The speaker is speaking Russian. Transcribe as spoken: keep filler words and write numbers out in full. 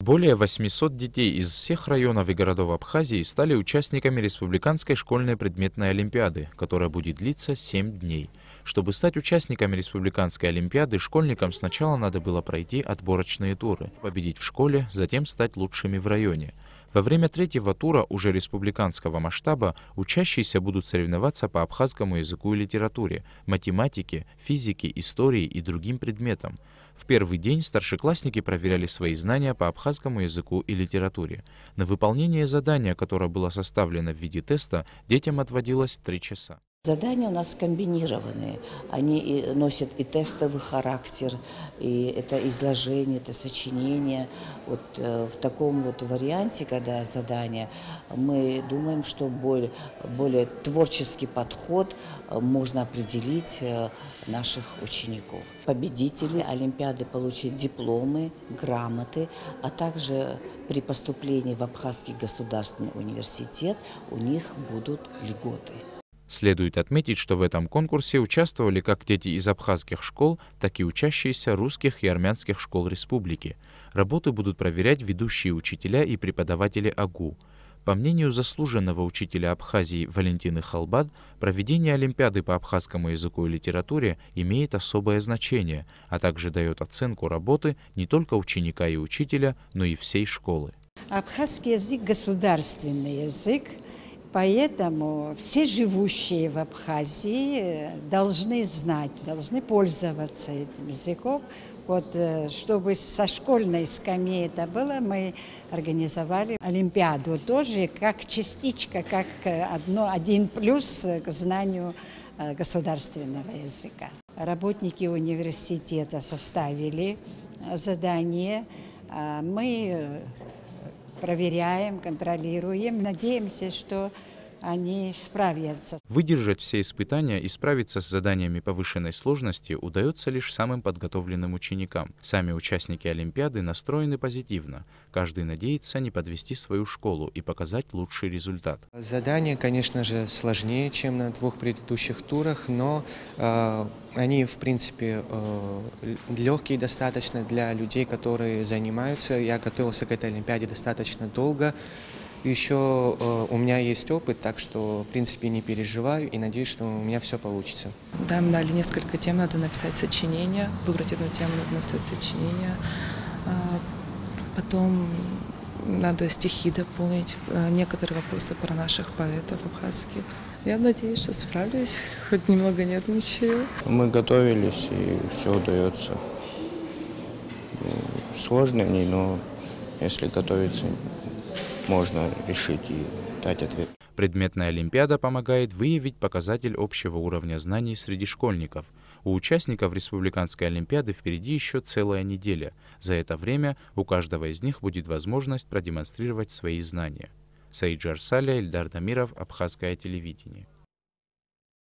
Более восьмисот детей из всех районов и городов Абхазии стали участниками Республиканской школьной предметной олимпиады, которая будет длиться семь дней. Чтобы стать участниками Республиканской олимпиады, школьникам сначала надо было пройти отборочные туры, победить в школе, затем стать лучшими в районе. Во время третьего тура уже республиканского масштаба учащиеся будут соревноваться по абхазскому языку и литературе, математике, физике, истории и другим предметам. В первый день старшеклассники проверяли свои знания по абхазскому языку и литературе. На выполнение задания, которое было составлено в виде теста, детям отводилось три часа. Задания у нас комбинированные. Они и носят и тестовый характер, и это изложение, это сочинение. Вот э, в таком вот варианте, когда задание, мы думаем, что более, более творческий подход э, можно определить э, наших учеников. Победители олимпиады получат дипломы, грамоты, а также при поступлении в Абхазский государственный университет у них будут льготы. Следует отметить, что в этом конкурсе участвовали как дети из абхазских школ, так и учащиеся русских и армянских школ республики. Работы будут проверять ведущие учителя и преподаватели АГУ. По мнению заслуженного учителя Абхазии Валентины Халбад, проведение Олимпиады по абхазскому языку и литературе имеет особое значение, а также дает оценку работы не только ученика и учителя, но и всей школы. Абхазский язык – государственный язык. Поэтому все живущие в Абхазии должны знать, должны пользоваться этим языком. Вот, чтобы со школьной скамьи это было, мы организовали Олимпиаду тоже как частичка, как одно, один плюс к знанию государственного языка. Работники университета составили задание, мы проверяем, контролируем. Надеемся, что они справятся. Выдержать все испытания и справиться с заданиями повышенной сложности удается лишь самым подготовленным ученикам. Сами участники Олимпиады настроены позитивно. Каждый надеется не подвести свою школу и показать лучший результат. Задания, конечно же, сложнее, чем на двух предыдущих турах, но э, они, в принципе, э, легкие достаточно для людей, которые занимаются. Я готовился к этой Олимпиаде достаточно долго. Еще э, у меня есть опыт, так что, в принципе, не переживаю и надеюсь, что у меня все получится. Да, нам дали несколько тем, надо написать сочинение, выбрать одну тему, надо написать сочинение. Потом надо стихи дополнить, некоторые вопросы про наших поэтов абхазских. Я надеюсь, что справлюсь, хоть немного нервничаю. Мы готовились, и все удается. Сложно, но если готовиться, можно решить и дать ответ. Предметная олимпиада помогает выявить показатель общего уровня знаний среди школьников. У участников республиканской олимпиады впереди еще целая неделя. За это время у каждого из них будет возможность продемонстрировать свои знания. Саид Джарсаля, Эльдар Дамиров, Абхазское телевидение.